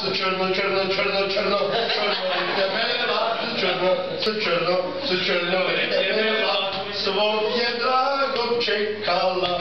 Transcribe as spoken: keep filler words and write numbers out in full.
Su czerno, czerno, czerno, czerno, czerno, rytemela, su czerno, su czerno, su czerno, rytemela, swą biedragą czekala.